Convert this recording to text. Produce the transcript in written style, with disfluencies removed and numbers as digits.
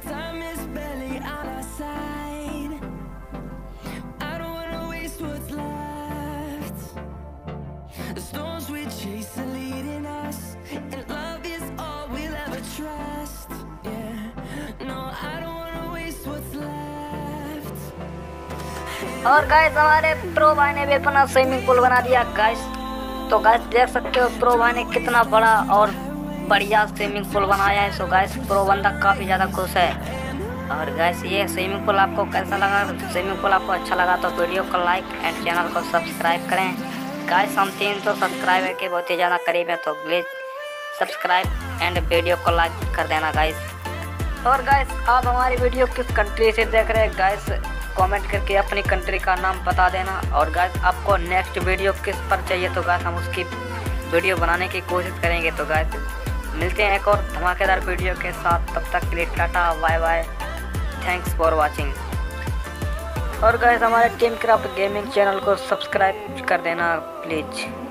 time is barely on our side. I don't wanna waste what's left. The storms we chase are leading us, and love is all we'll ever trust. Yeah, no, I don't wanna waste what's left. और guys हमारे pro भाई ने भी अपना swimming pool बना दिया guys. तो guys देख सकते हो प्रो भाई ने कितना बड़ा और बढ़िया स्विमिंग पूल बनाया है। सो गाइस प्रो बंदा काफ़ी ज़्यादा खुश है। और गाइस ये स्विमिंग पूल आपको कैसा लगा? स्विमिंग पूल आपको अच्छा लगा तो वीडियो को लाइक एंड चैनल को सब्सक्राइब करें। गाइस हम 300 सब्सक्राइबर के बहुत ही ज़्यादा करीब है, तो प्लीज़ सब्सक्राइब एंड वीडियो को लाइक कर देना गाइस। और गाइस आप हमारी वीडियो किस कंट्री से देख रहे हैं गाइस, कमेंट करके अपनी कंट्री का नाम बता देना। और गाइस आपको नेक्स्ट वीडियो किस पर चाहिए तो गाइस हम उसकी वीडियो बनाने की कोशिश करेंगे। तो गाइस मिलते हैं एक और धमाकेदार वीडियो के साथ, तब तक के लिए tata bye bye, thanks for watching. और गाइस हमारे टीम क्राफ्ट गेमिंग चैनल को सब्सक्राइब कर देना प्लीज़।